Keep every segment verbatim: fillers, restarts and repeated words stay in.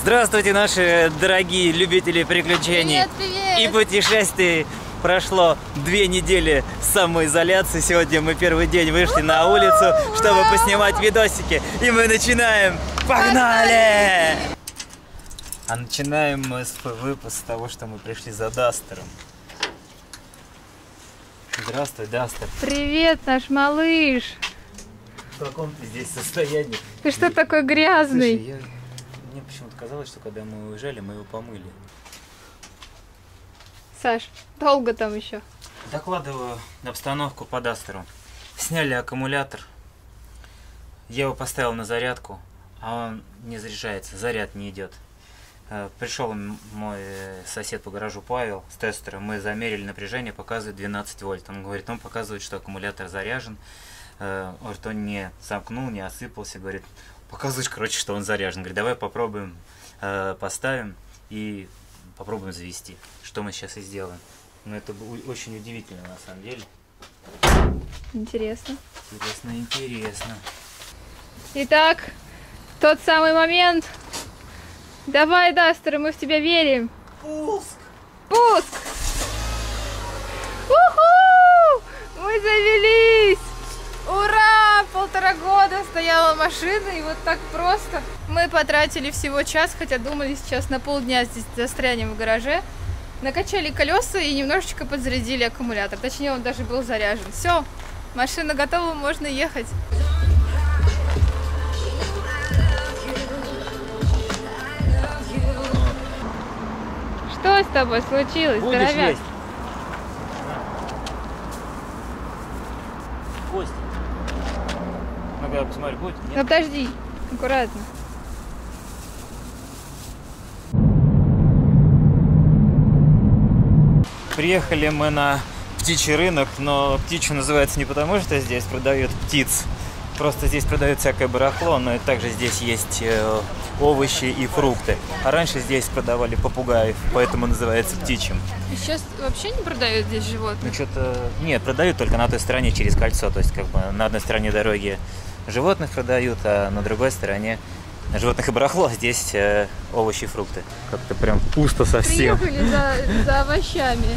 Здравствуйте, наши дорогие любители приключений Привет, привет. и путешествий. Прошло две недели самоизоляции. Сегодня мы первый день вышли на улицу, чтобы поснимать видосики. И мы начинаем. Погнали! А начинаем мы с выпуска с того, что мы пришли за Дастером. Здравствуй, Дастер. Привет, наш малыш. В каком ты здесь состоянии? Ты что такой грязный? Слушай, я... мне почему-то казалось, что когда мы уезжали, мы его помыли. Саш, долго там еще? Докладываю обстановку по Дастеру. Сняли аккумулятор. Я его поставил на зарядку, а он не заряжается, заряд не идет. Пришел мой сосед по гаражу Павел с тестера, мы замерили напряжение, показывает двенадцать вольт. Он говорит, он показывает, что аккумулятор заряжен. Говорит, он не замкнул, не осыпался, говорит, показываешь, короче, что он заряжен. Говорит, давай попробуем, поставим и попробуем завести. Что мы сейчас и сделаем. Но это очень удивительно на самом деле. Интересно. Интересно, интересно. Итак, тот самый момент. Давай, Дастер, мы в тебя верим. Пуск! Пуск! У-ху! Мы завелись! Ура! Полтора года стояла машина, и вот так просто. Мы потратили всего час, хотя думали сейчас на полдня здесь застрянем в гараже. Накачали колеса и немножечко подзарядили аккумулятор. Точнее, он даже был заряжен. Все, машина готова, можно ехать. Что с тобой случилось, Будешь здоровяк? есть? Кость. Ну-ка, посмотри, будет? Нет? Ну, подожди, аккуратно. Приехали мы на птичий рынок, но птичью называется не потому, что здесь продают птиц. Просто здесь продают всякое барахло, но и также здесь есть э, овощи и фрукты. А раньше здесь продавали попугаев, поэтому называется птичьим. И сейчас вообще не продают здесь животных? Ну что-то... Нет, продают только на той стороне через кольцо. То есть как бы на одной стороне дороги животных продают, а на другой стороне животных и барахло, а здесь э, овощи и фрукты. Как-то прям пусто совсем. Приехали за, за овощами.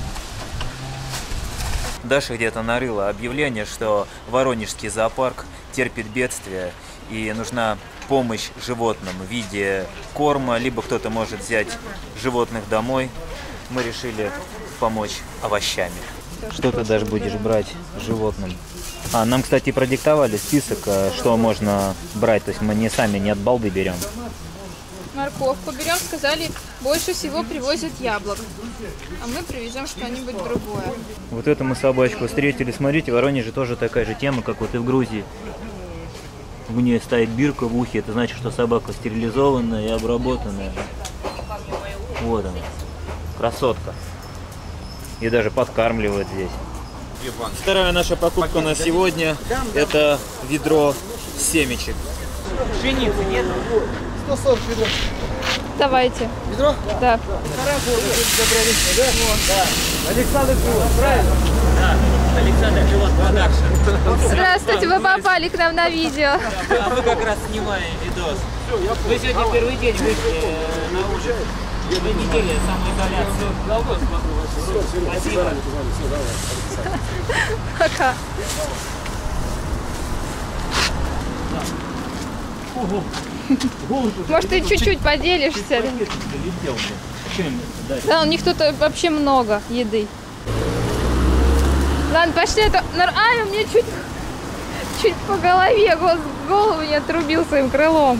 Даша где-то нарыла объявление, что Воронежский зоопарк терпит бедствие и нужна помощь животным в виде корма, либо кто-то может взять животных домой. Мы решили помочь овощами. Что ты даже будешь брать животным? А, нам, кстати, продиктовали список, что можно брать, то есть мы не сами, не от балды берем. Морковку берем, сказали, больше всего привозят яблок. А мы привезем что-нибудь другое. Вот эту мы собачку встретили. Смотрите, в Воронеже тоже такая же тема, как вот и в Грузии. У нее стоит бирка в ухе, это значит, что собака стерилизованная и обработанная. Вот она, красотка. И даже подкармливают здесь. Вторая наша покупка на сегодня – это ведро семечек. Пшеницы нет? сто сорок ведро. Давайте. Ведро? Да. Александр Пилот, правильно? Да, Александр Пилот Продакшн. Здравствуйте, вы попали к нам на видео. А мы как раз снимаем видос. Вы сегодня первый день вышли на улицу. Две недели самоизоляции. Спасибо. Пока. Может, ты чуть-чуть поделишься? Да, у них тут вообще много еды. Ладно, пошли. Это... Ай, у меня чуть, чуть по голове, голову не отрубил своим крылом.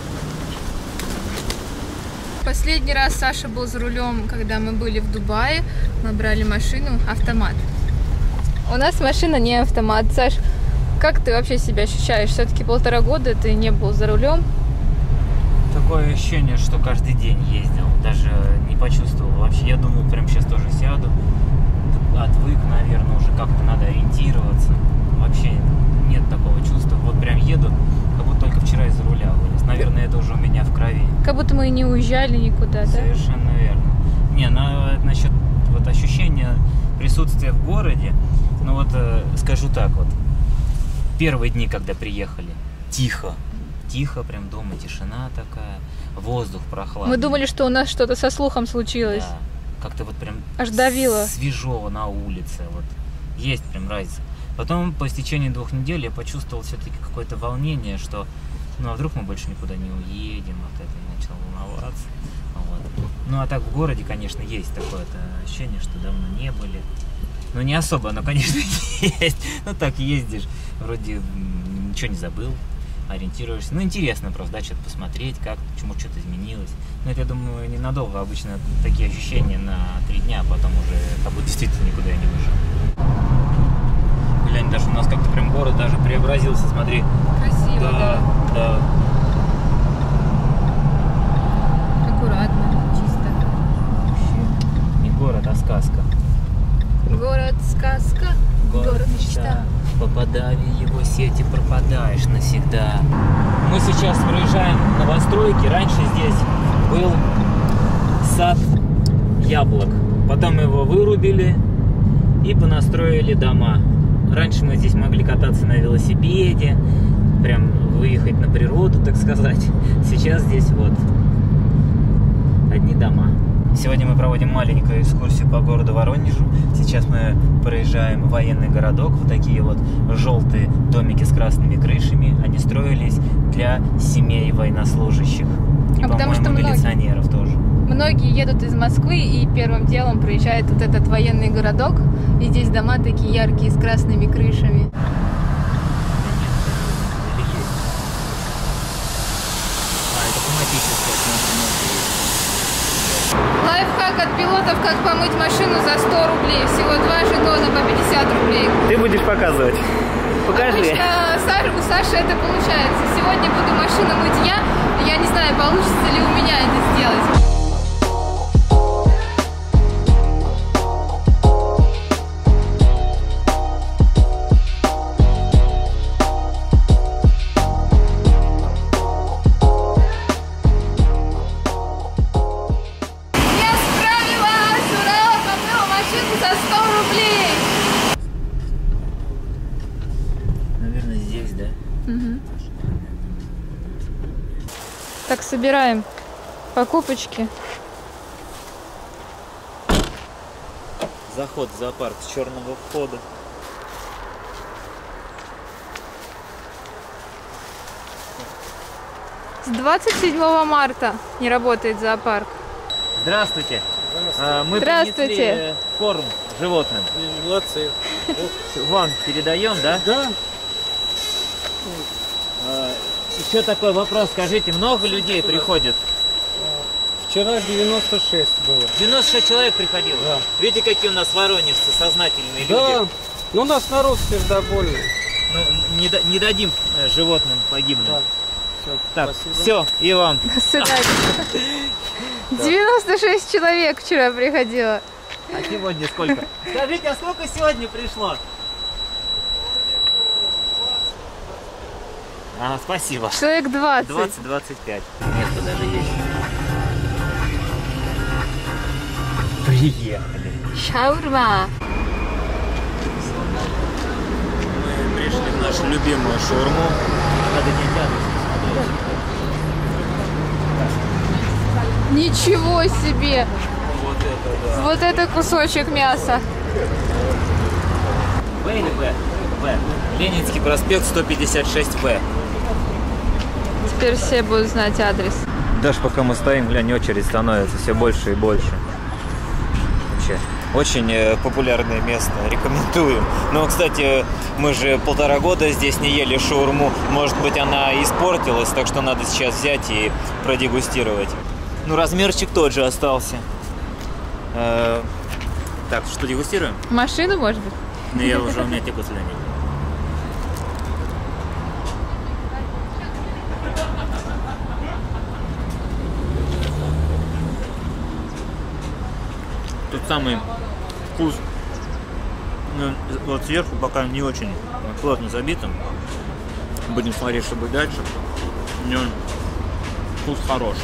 Последний раз Саша был за рулем, когда мы были в Дубае. Мы брали машину, автомат. У нас машина не автомат. Саш, как ты вообще себя ощущаешь? Все-таки полтора года ты не был за рулем. Такое ощущение, что каждый день ездил. Даже не почувствовал. Вообще, я думал, прям сейчас тоже сяду. Отвык, наверное, уже как-то надо ориентироваться. Вообще нет такого чувства. Вот прям еду, как будто только вчера из-за руля вылез. Наверное, это уже у меня в крови. Как будто мы и не уезжали никуда, да? Совершенно верно. Не, на, насчет вот ощущения присутствия в городе, ну вот э, скажу так вот. Первые дни, когда приехали, тихо. тихо, прям дома тишина такая, воздух прохладный. Мы думали, что у нас что-то со слухом случилось. Да, как-то вот прям аж давило. Свежо на улице, вот есть прям разница. Потом по истечении двух недель я почувствовал все-таки какое-то волнение, что ну а вдруг мы больше никуда не уедем, вот это я начал волноваться. Вот. Ну а так в городе, конечно, есть такое-то ощущение, что давно не были. Ну не особо, но, конечно, есть. Ну так ездишь, вроде ничего не забыл, ориентируешься. Ну интересно просто, да, что-то посмотреть, как, почему что-то изменилось. Но это, я думаю, ненадолго. Обычно такие ощущения на три дня, а потом уже как будто действительно никуда я не вышел. Глянь, даже у нас как-то прям город даже преобразился, смотри. Красиво, да. Да, да. Аккуратно, чисто. Вообще не город, а сказка. Город сказка, город, город мечта. Попадая в его сети, пропадаешь навсегда. Мы сейчас проезжаем новостройки. Раньше здесь был сад яблок. Потом его вырубили и понастроили дома. Раньше мы здесь могли кататься на велосипеде, прям выехать на природу, так сказать. Сейчас здесь вот одни дома. Сегодня мы проводим маленькую экскурсию по городу Воронежу. Сейчас мы проезжаем военный городок. Вот такие вот желтые домики с красными крышами. Они строились для семей военнослужащих. И, а потому что милиционеров многие, тоже. Многие едут из Москвы и первым делом проезжает вот этот военный городок. И здесь дома такие яркие с красными крышами. Лайфхак от пилотов, как помыть машину за сто рублей. Всего два жетона по пятьдесят рублей. Ты будешь показывать? Покажи. Обычно у Саши это получается. Сегодня буду машину мыть я. Я не знаю, получится ли у меня это сделать. Так, собираем покупочки. Заход в зоопарк с черного входа. С двадцать седьмого марта не работает зоопарк. Здравствуйте. Здравствуйте. Мы Здравствуйте. принесли корм животным. Молодцы. Вам передаем, да? Да. Еще такой вопрос, скажите, много людей приходит? Вчера девяносто шесть было. девяносто шесть человек приходило? Да. Видите, какие у нас воронежцы, сознательные Да. люди? Ну у нас народ сердобольный. Ну, не, не дадим животным погибнуть. Да. Все, так, спасибо. все, и вам. До свидания. девяносто шесть человек вчера приходило. А сегодня сколько? Скажите, а сколько сегодня пришло? А, спасибо. Человек двадцать. двадцать-двадцать пять. Место даже есть. Приехали. Шаурма. Мы пришли в нашу любимую шаурму. Надо не Ничего себе! Вот это, да. Вот это кусочек мяса. В или Б? Б. Ленинский проспект сто пятьдесят шесть В. Теперь все будут знать адрес. Даже пока мы стоим, глянь, очередь становится все больше и больше. Вообще, очень э, популярное место, рекомендуем. Но, кстати, мы же полтора года здесь не ели шаурму. Может быть, она испортилась, так что надо сейчас взять и продегустировать. Ну, размерчик тот же остался. Э, так, что дегустируем? Машину, может быть? Ну, я уже, у меня текут слюни. Тут самый вкус, ну, вот сверху пока не очень плотно забитым. Будем смотреть, что будет дальше. Но вкус хорош.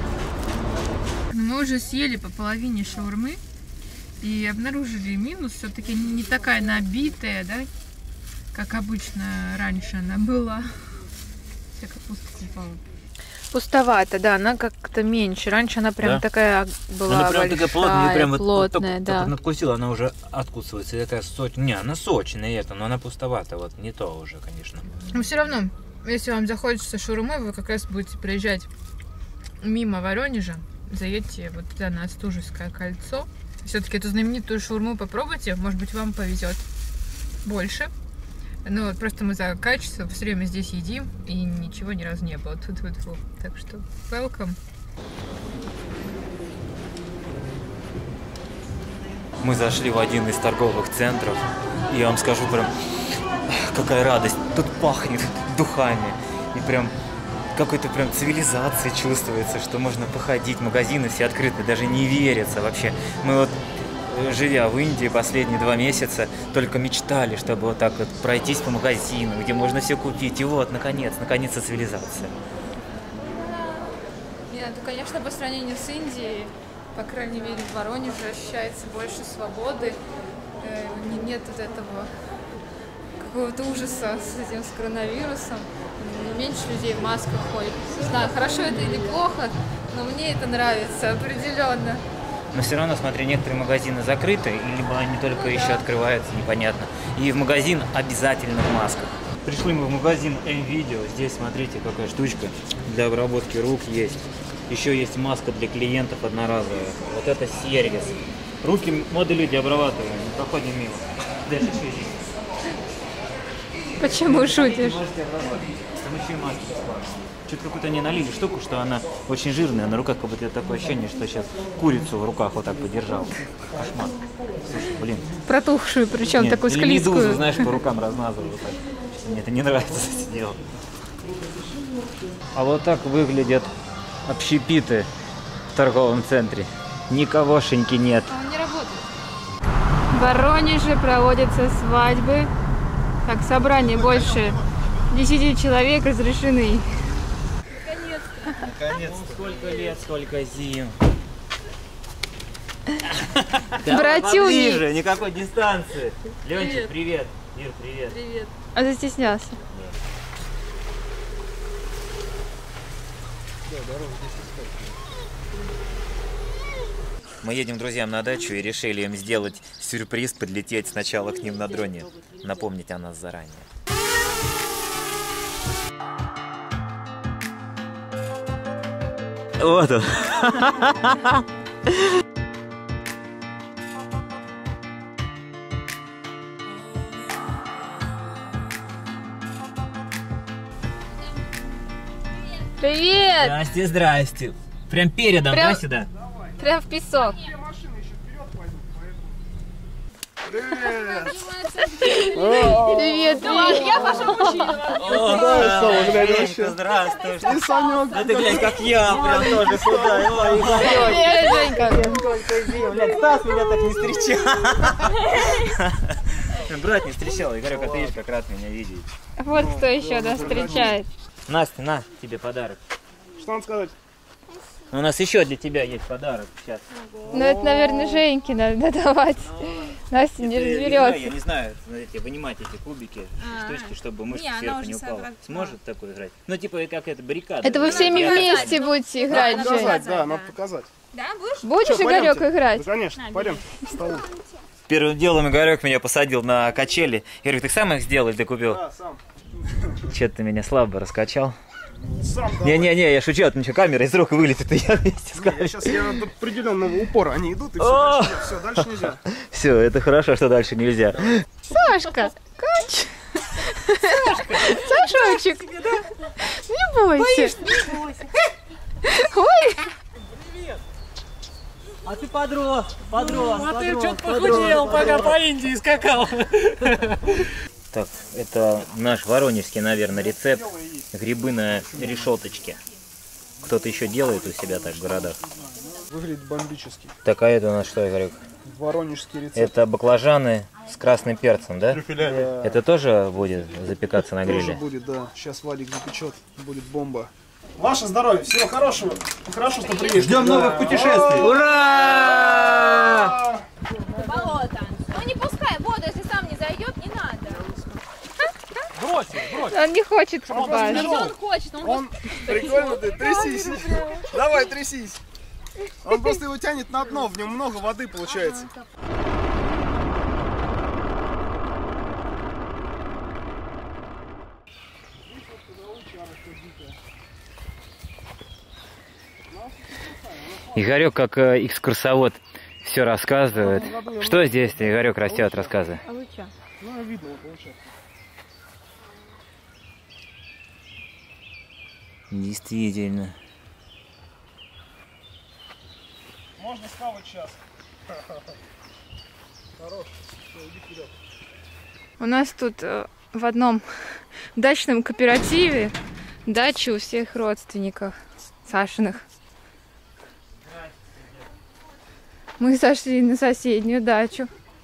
Мы уже съели по половине шаурмы и обнаружили минус. Все-таки не такая набитая, да, как обычно раньше она была. Вся капуста типа пустовато, да, она как-то меньше. Раньше она прям да? такая была она прям большая, такая плотная, прям плотная, вот, да. только надкусила, она уже откусывается. И такая сочная. Не, она сочная, это, но она пустовата, вот не то уже, конечно. Но все равно, если вам захочется шаурмы, вы как раз будете приезжать мимо Воронежа, заедьте вот туда на Остужевское кольцо. Все-таки эту знаменитую шаурму попробуйте, может быть, вам повезет больше. Ну вот просто мы за качество все время здесь едим, и ничего ни разу не было. Тьфу-тьфу-тьфу. Так что welcome. Мы зашли в один из торговых центров, и я вам скажу прям, какая радость. Тут пахнет духами, и прям какой-то прям цивилизации чувствуется, что можно походить, магазины все открыты, даже не верится вообще. Мы вот, живя в Индии последние два месяца, только мечтали, чтобы вот так вот пройтись по магазину, где можно все купить. И вот, наконец, наконец-то цивилизация. Нет, ну, конечно, по сравнению с Индией, по крайней мере, в Воронеже ощущается больше свободы. Э, нет вот этого какого-то ужаса с этим, с коронавирусом. Меньше людей в масках ходит. Не знаю, хорошо это или плохо, но мне это нравится определенно. Но все равно, смотри, некоторые магазины закрыты, либо они только ну, еще да. открываются, непонятно. И в магазин обязательно в масках. Пришли мы в магазин М-Видео. Здесь, смотрите, какая штучка для обработки рук есть. Еще есть маска для клиентов одноразовая. Вот это сервис. Руки молодые люди обрабатываем. Проходим мимо. Дальше что здесь? Почему шутишь? Там еще и маски бесплатно. Что-то какую-то они налили штуку, что она очень жирная, на руках как будто такое ощущение, что сейчас курицу в руках вот так подержал. Кошмар. Слушай, блин. Протухшую, причем Нет, такую или склизкую. медузу, знаешь, по рукам размазываю. Вот так. Мне это не нравится, это дело. А вот так выглядят общепиты в торговом центре. Никогошеньки нет. А он не работает. В Воронеже проводятся свадьбы. Так, собрание больше десяти человек разрешены. Наконец-то. Наконец-то. Сколько лет, сколько зим. Братюни. Никакой дистанции. Ленчик, привет. Ир, привет. Привет. А застеснялся. Мы едем к друзьям на дачу и решили им сделать сюрприз, подлететь сначала к ним на дроне, напомнить о нас заранее. Вот он. Привет! Здрасте, здрасте. Прям передом, Прям... да, сюда? Прям в песок. Привет! Привет, привет! Я Паша Здравствуй, здравствуй. И Санек. Да ты глянь, как я, прям тоже сюда. Ой, Привет, Женька. сколько зим. Блядь, Стас меня так не встречал. Брат не встречал. Игорек, а ты видишь, как рад меня видеть. Вот кто еще нас встречает. Настя, на, тебе подарок. Что надо сказать? У нас еще для тебя есть подарок сейчас. Ну это, наверное, Женьке надо давать. Настя не разберется. Я не знаю, смотрите, вынимать эти кубики, штучки, чтобы мышца сверху не упала. Сможет такое играть? Ну типа как это, баррикада. Это вы всеми вместе будете играть, Надо показать, да, надо показать. Да, будешь? Будешь, Чё, Игорек, пойдёмте? играть? Да, конечно, пойдем к столу. Первым делом Игорек меня посадил на качели. Я говорю, ты сам их сделал или ты купил? Да, сам. Че-то ты меня слабо раскачал. Сам давай. Не-не-не, я шучу, а то ничего, камера из рук вылетит, и я вместе с Я камерой. сейчас я до определенного упора, они идут, и все, дальше, все, дальше нельзя. Все, это хорошо, что дальше нельзя. Сашка, кач. Сашочек, не бойся. Ой. А ты подрос, подрос, А ты что-то похудел, пока по Индии скакал. Так, это наш воронежский, наверное, рецепт. Грибы на решеточке. Кто-то еще делает у себя так в городах. Выглядит бомбически. Так, а это у нас что, Игорек? Воронежский рецепт. Это баклажаны с красным перцем, да? Да. Это тоже будет запекаться на Тоже гриле? будет, да. Сейчас Вадик запечет, будет бомба. Ваше здоровье, всего хорошего. Хорошо, что приедешь. Ждем новых путешествий. Ура! Болото. Ну не пускай воду, если сам не зайдет, не надо. Брось, брось. Он не хочет Он купаться. даже Что он хочет? Он, Он, Прикольно ты, трясись. Давай, трясись. Он просто его тянет на дно, в нем много воды получается. Игорек, как э, экскурсовод, все рассказывает. Что здесь, Игорек, растет, рассказывай. Алыча. Ну, видно, получается. Действительно. Можно схавать сейчас. Хорош. Все, иди вперед. У нас тут э, в одном дачном кооперативе дачи у всех родственников Сашиных. Мы сошли на соседнюю дачу.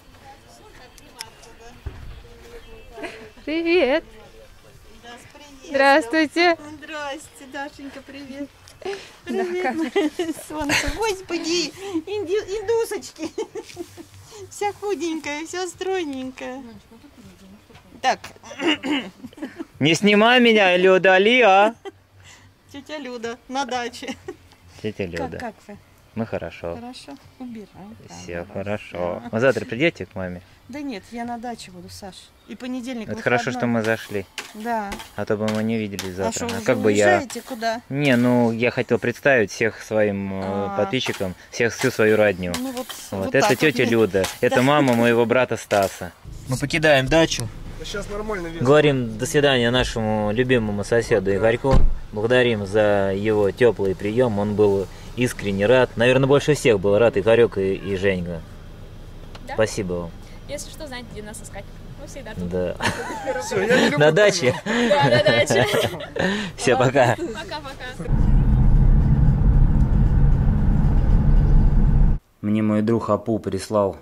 Привет. Здравствуйте. Здрасте, Дашенька, привет. Да, Привет, солнце. Господи, инди, индусочки. Вся худенькая, вся стройненькая. Так. Не снимай меня или удали, а? Тетя Люда на даче. Тетя Люда. Как, как вы? Мы хорошо. Хорошо? Убираем. Все хорошо. Вы завтра придете к маме? Да нет, я на даче буду, Саш. И понедельник Это выходной. хорошо, что мы зашли. Да. А то бы мы не виделись А завтра. что, А вы как бы я... уезжаете куда? Не, ну я хотел представить всех своим э, А. подписчикам, всех всю свою родню. Ну вот, Вот, вот это так тетя вот. Люда, это Да. мама моего брата Стаса. Мы покидаем дачу. Да сейчас нормально вес. Говорим до свидания нашему любимому соседу Игорьку. Благодарим за его теплый прием. Он был искренне рад. Наверное, больше всех был рад Игорек и, и Женька. Да? Спасибо вам. Если что, знаете, где нас искать. Мы всегда тут. Да. Все, я не люблю На даче. Да, на даче. Все, пока. Пока-пока. Мне мой друг Апу прислал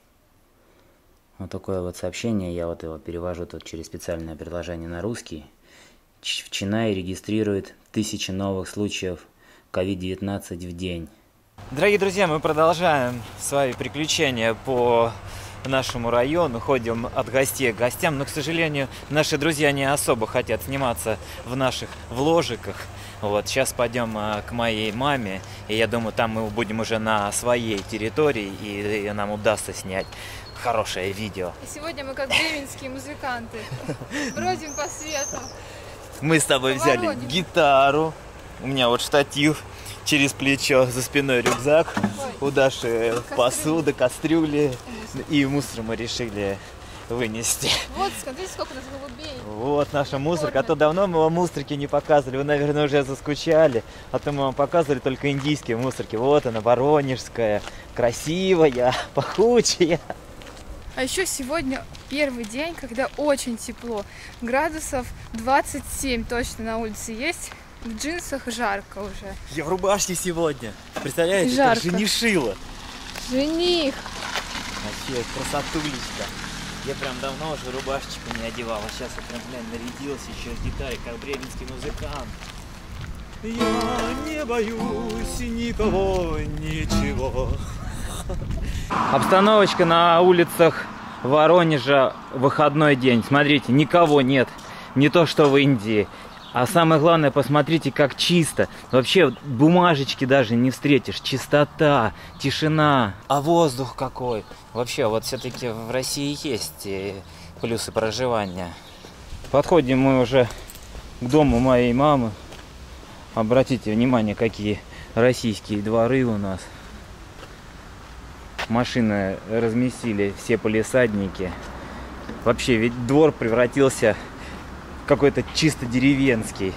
вот такое вот сообщение. Я вот его перевожу тут через специальное приложение на русский. В Чинае регистрирует тысячи новых случаев ковид девятнадцать в день. Дорогие друзья, мы продолжаем свои приключения по нашему району, ходим от гостей к гостям, но, к сожалению, наши друзья не особо хотят сниматься в наших вложиках. Вот, сейчас пойдем а, к моей маме, и я думаю, там мы будем уже на своей территории, и, и нам удастся снять хорошее видео. И сегодня мы как бременские музыканты. Бродим по свету. Мы с тобой взяли Поворотник. гитару, у меня вот штатив через плечо, за спиной рюкзак, у Даши посуда, кастрюли, и мусор мы решили вынести. Вот, смотрите, сколько у нас голубей. Вот наша мусорка, а то давно мы вам мусорки не показывали, вы, наверное, уже заскучали, а то мы вам показывали только индийские мусорки. Вот она, воронежская, красивая, пахучая. А еще сегодня первый день, когда очень тепло. Градусов двадцать семь точно на улице есть. В джинсах жарко уже. Я в рубашке сегодня, представляете, Жарко. как женишила. Жених. Вообще, красотулечка. Я прям давно уже рубашечку не одевал, а сейчас я прям, глянь, нарядился еще с гитарой, как бременский музыкант. Я не боюсь никого, ничего. Обстановочка на улицах Воронежа, выходной день. Смотрите, никого нет. Не то, что в Индии. А самое главное, посмотрите, как чисто. Вообще бумажечки даже не встретишь. Чистота, тишина. А воздух какой. Вообще, вот все-таки в России есть плюсы проживания. Подходим мы уже к дому моей мамы. Обратите внимание, какие российские дворы у нас. Машины разместили все полисадники. Вообще, ведь двор превратился какой-то чисто деревенский.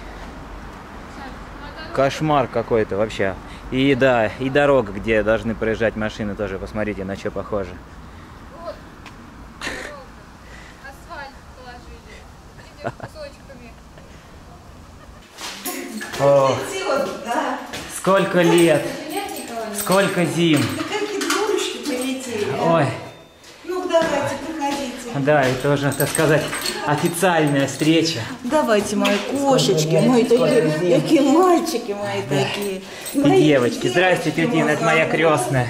Кошмар какой-то вообще. И да, и дорога, где должны проезжать машины, тоже посмотрите, на что похоже. Вот, дорога. Асфальт положили. Идет кусочками. О, сколько лет, сколько зим. Да какие дурочки полетели. Ой, Ну давайте, приходите. да, и тоже, так сказать, официальная встреча. Давайте, мои кошечки, мои такие, такие мальчики мои такие. И девочки. Здрасте, тетя Инна, это моя крестная.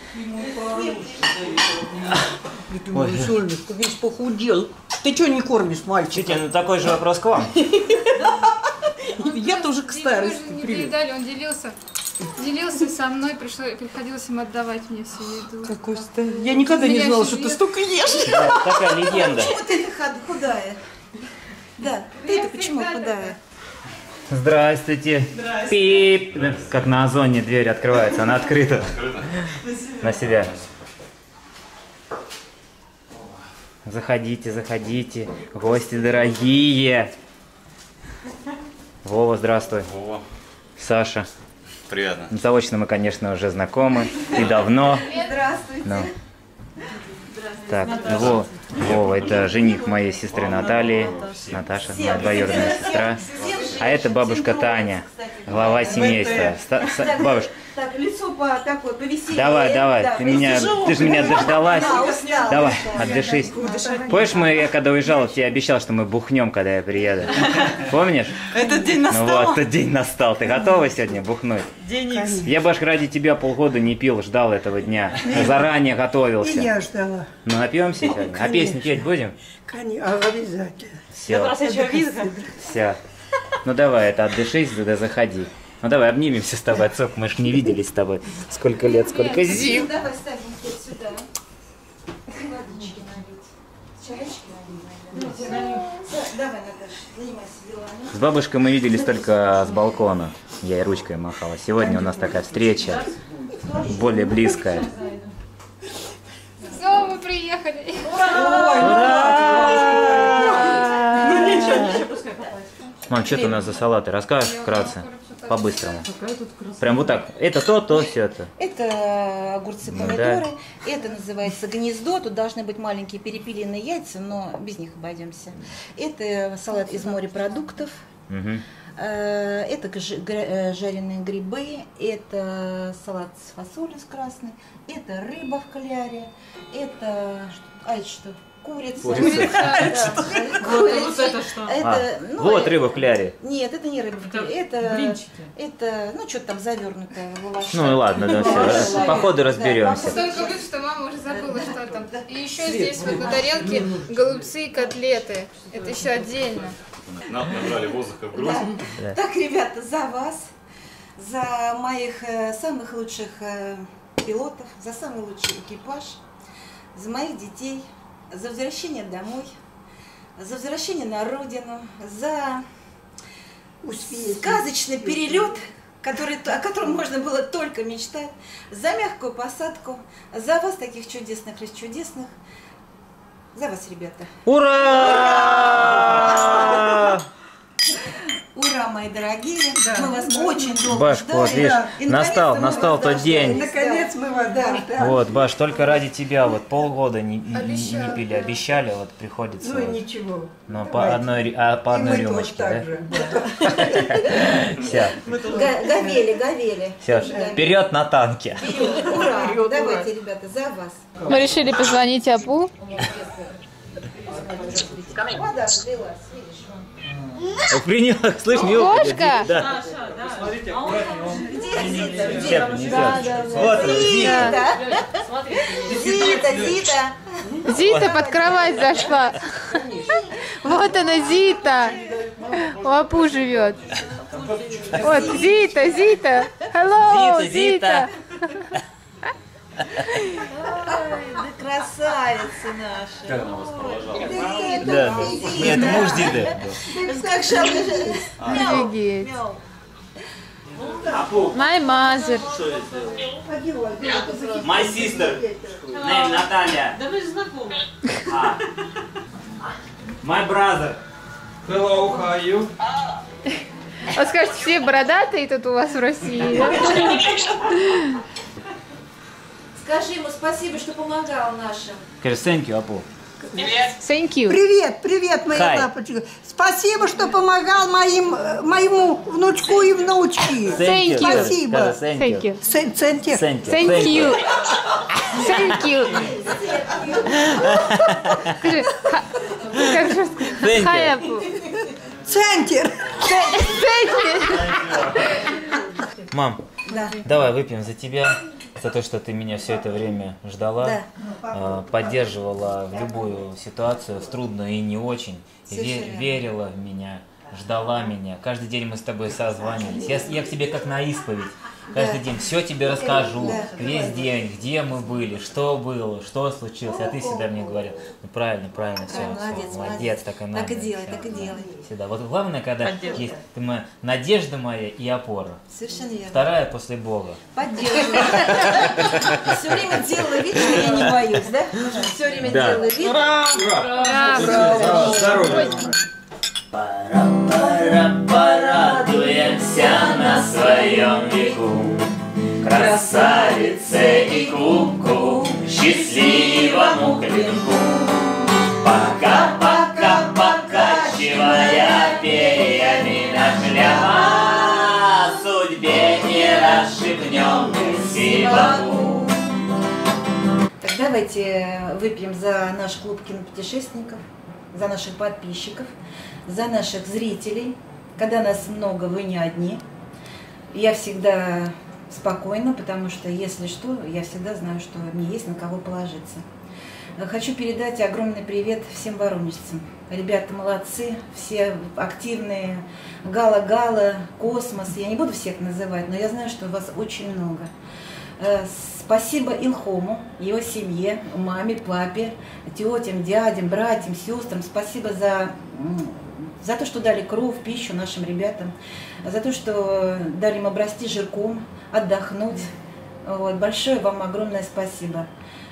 Ты мой солнышко, весь похудел. Ты что не кормишь, мальчик? Тетя, ну такой же вопрос к вам. Я тоже уже к Мы старости. же не Привет. доедали, он делился. Делился со мной, пришло, приходилось им отдавать мне всю еду. Какой старый. Я никогда не Я знала, что ты себе- столько ешь. Да, такая легенда. Почему ты худая? Да, ты-то почему худая? Здравствуйте. Пип. Как на Озоне дверь открывается, она открыта. На себя. Заходите, заходите. Гости дорогие. Вова, здравствуй. Вова, Саша. приятно. Заочно мы, конечно, уже знакомы. И давно. Здравствуйте. Ну. Так, Вова, Вова, это жених моей сестры Натальи. Наташа, моя двоюродная сестра. А это бабушка Таня, глава семейства. Ста- са- Бабушка, Так, лицо по такой, повеселее. давай, давай, Да, ты меня, тяжело. ты же меня дождалась. Да, устала. Давай, отдышись. Помнишь, мы, я когда уезжал, тебе обещал, что мы бухнем, когда я приеду? Помнишь? Этот день Ну настал. вот, тот день настал. Ты готова сегодня бухнуть? День Икс. Я бы аж ради тебя полгода не пил, ждал этого дня. Заранее готовился. И я ждала. Ну напьемся сегодня. А песню петь будем? Конечно, обязательно. Все. Все. Ну давай, это отдышись, да заходи. Ну давай, обнимемся с тобой, отцок, мы ж не виделись с тобой. Сколько лет, сколько зим. Давай ставим вот сюда. Водички налить. Чаечки налить. Давай, Наташа, занимайся делами. С бабушкой мы виделись только с балкона. Я ей ручкой махала. Сегодня у нас такая встреча, более близкая. Все, мы приехали. Мам, что ты у нас за салаты? Расскажешь вкратце? По-быстрому. Прям вот так. Это то, то, все это. Это огурцы, Ну помидоры. Это называется гнездо. Тут должны быть маленькие перепелиные яйца, но без них обойдемся. Это салат из морепродуктов. Угу. Э, Это гж- гра- э, жареные грибы. Это салат с фасолью с красной. Это рыба в кляре. Это... А это что? Курица. Курица. Да. Курица. это что? А, Это, ну, вот э, рыба в кляре. Нет, это не рыба в кляре. Это, блинчики. это, ну, что-то там завернутое в лаваше. Ну и ладно, да, все. По ходу разберемся. Столько блюд, что мама уже забыла, что там. И еще здесь вот на тарелке голубцы и котлеты. Это еще отдельно. Нам набрали воздуха в грудь. Так, ребята, за вас, за моих э, самых лучших э, пилотов, за самый лучший экипаж, за моих детей, за возвращение домой, за возвращение на родину, за сказочный перелет, который, о котором можно было только мечтать, за мягкую посадку, за вас таких чудесных и чудесных, за вас, ребята. Ура! Ура, мои дорогие! Мы вас очень долго Баш, ждали. вот видишь, И настал, наконец-то мы настал вас тот дождались. день. Наконец мы вас дождались. Вот, Баш, только ради тебя вот полгода не, не- Обещали. не пили, обещали, вот приходится. Ну и вот. ничего. Но по Давайте. одной, ре- а, по И одной мы тоже рюмочке, так да? же. Все, Га- Говели, говели. все, вперед на танке. Вперед. Ура! Давайте, ребята, за вас. Мы решили позвонить Апу. Вода разлилась, видишь? Принял, слышь, Милка. Кошка? Да. Где Зита? Где? Всех несет. Вот она, Зита. Зита, Зита. Зита под кровать зашла. Вот она, Зита. У Апу живет. Вот, Зита, Зита. Hello, Зита, Зита. Да красавица наша. Как она вас провожала? Да. Нет, муж Зиты. Как шалка. Офигеть. My mother. My sister. Name Наталья. Да вы же знакомы. My brother. Hello, how are you? Вот скажете, все бородатые тут у вас в России. да? Скажи ему спасибо, что помогал нашим. Скажи, thank you, Апу. Thank you. Привет, привет, моя Hi. лапочка. Спасибо, что помогал моим, э, моему внучку и внучке. Thank you. Спасибо. Скажи, thank Thank you. you. Ц- Центр. Thank you. Thank you. Thank you. Скажи, ха- как же сказать? Thank you. Hi, Апу. Центр. Мам, Да. давай выпьем за тебя, за то, что ты меня все это время ждала, Да. э, поддерживала в любую ситуацию, в трудную и не очень, ве- Совершенно верно. верила в меня. ждала меня. Каждый день мы с тобой созванивались. Я, я к тебе как на исповедь. Каждый да. день все тебе расскажу, да. весь день, где мы были, что было, что случилось. А ты всегда мне говорил, ну правильно, правильно, все, молодец, все, молодец, так и надо. Так и делай, все, так и делай. Всегда. Вот главное, когда Поддержка. есть ты моя надежда моя и опора. Совершенно верно. Вторая после Бога. Поддерживаю. Все время делала вид, что я не боюсь, да? Все время делала вид. Ура! Ура! Здоровья! Пора, пора, порадуемся на своем веку, красавице и кубку, счастливому клинку. Пока, пока, покачивая перьями на хлеба, судьбе не расшибнем сиваку. Так давайте выпьем за наш клуб кинопутешественников, за наших подписчиков, за наших зрителей. Когда нас много, вы не одни. Я всегда спокойна, потому что, если что, я всегда знаю, что мне есть на кого положиться. Хочу передать огромный привет всем воронежцам. Ребята молодцы, все активные. Гала-гала, Космос. Я не буду всех называть, но я знаю, что вас очень много. Спасибо Илхому, его семье, маме, папе, тетям, дядям, братьям, сестрам. Спасибо за, за то, что дали кровь, пищу нашим ребятам, за то, что дали им обрасти жирком, отдохнуть. Вот. Большое вам огромное спасибо.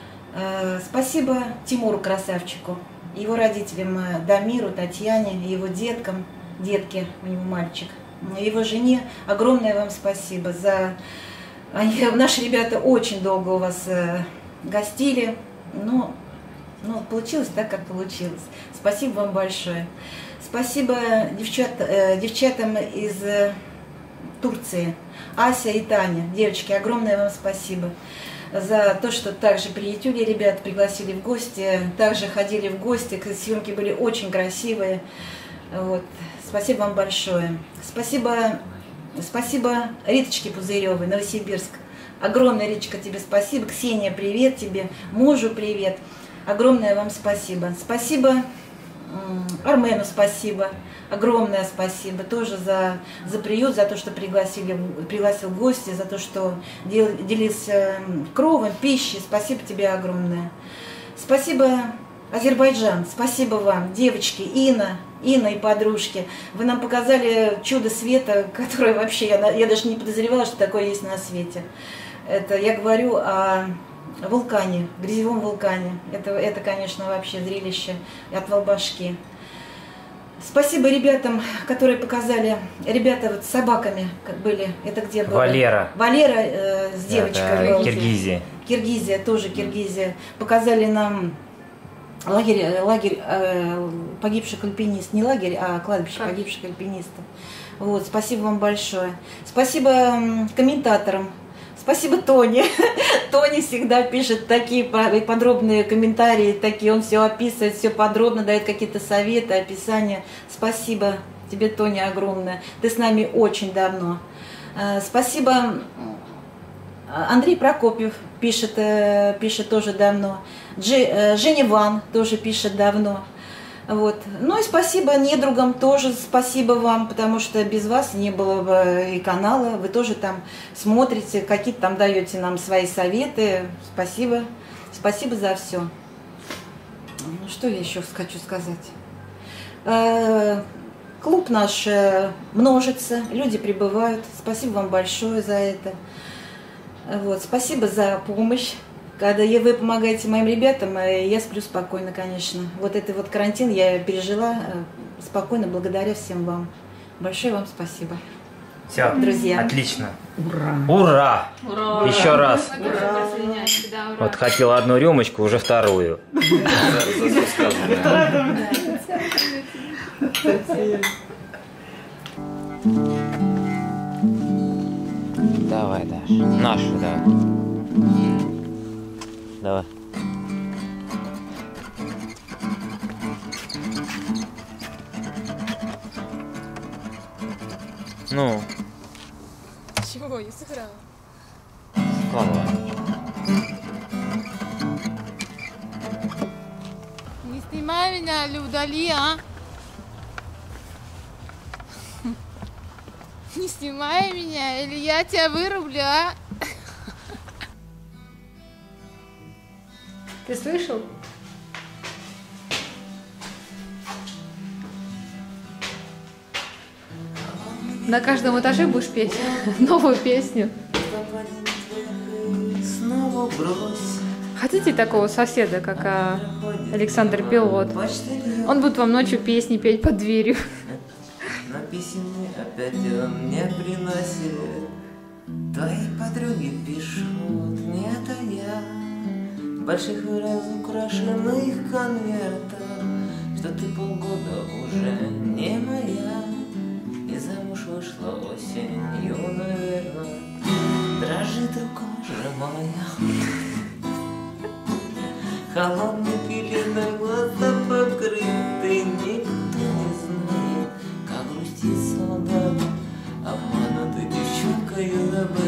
Спасибо Тимуру красавчику, его родителям Дамиру, Татьяне, его деткам, детке, у него мальчик, его жене. Огромное вам спасибо за... Они, наши ребята очень долго у вас э, гостили, но ну, получилось так, как получилось. Спасибо вам большое. Спасибо девчат, э, девчатам из э, Турции, Ася и Таня. Девочки, огромное вам спасибо за то, что также приютили ребят, пригласили в гости, также ходили в гости, съемки были очень красивые. Вот. Спасибо вам большое. Спасибо... Спасибо Риточке Пузыревой, Новосибирск. Огромное, Риточка, тебе спасибо. Ксения, привет тебе. Мужу привет. Огромное вам спасибо. Спасибо Армену, спасибо. Огромное спасибо тоже за, за приют, за то, что пригласили, пригласил в гости, за то, что дел, делился кровом, пищей. Спасибо тебе огромное. Спасибо Азербайджан, спасибо вам, девочки, Инна, Инна и подружки. Вы нам показали чудо света, которое вообще, я, я даже не подозревала, что такое есть на свете. Это я говорю о вулкане, грязевом вулкане. Это, это, конечно, вообще зрелище отвал башки. Спасибо ребятам, которые показали, ребята вот с собаками были, это где было? Валера. Валера э, с девочкой. Это Киргизия. Киргизия, тоже Киргизия. Показали нам лагерь, лагерь э, погибших альпинистов, не лагерь, а кладбище погибших альпинистов. Вот, спасибо вам большое. Спасибо комментаторам. Спасибо Тоне. Тони всегда пишет такие подробные комментарии, такие, он все описывает, все подробно, дает какие-то советы, описания. Спасибо тебе, Тоня, огромное. Ты с нами очень давно. Спасибо Андрей Прокопьев, пишет, пишет тоже давно. Женя Ван тоже пишет давно. Вот. Ну и спасибо недругам тоже, спасибо вам, потому что без вас не было бы и канала, вы тоже там смотрите, какие-то там даете нам свои советы. Спасибо, спасибо за все. Ну, что я еще хочу сказать? Клуб наш множится, люди прибывают, спасибо вам большое за это. Вот. Спасибо за помощь. Когда вы помогаете моим ребятам, я сплю спокойно, конечно. Вот этот вот карантин я пережила спокойно благодаря всем вам. Большое вам спасибо. Все, друзья. Отлично. Ура! Ура! Ура! Еще раз. Ура! Вот хотела одну рюмочку, уже вторую. Давай, Даш. Нашу, давай. Давай. Ну. Чего? Я сыграла. Слава. Не снимай меня или удали, а? не снимай меня, или я тебя вырублю, а? Ты слышал? На каждом этаже будешь петь новую песню. Хотите такого соседа, как а, Александр Пилот? Он будет вам ночью песни петь под дверью. На письме опять он мне приносит. Твои подруги пишут, не это я. В больших и разукрашенных конвертах, что ты полгода уже не моя. И замуж вышла осенью, наверное. Дрожит рука, сжимая. Холодной пеленой глаза покрыты. Никто не знает, как грустит солдат, обманутый девчонкой забыт.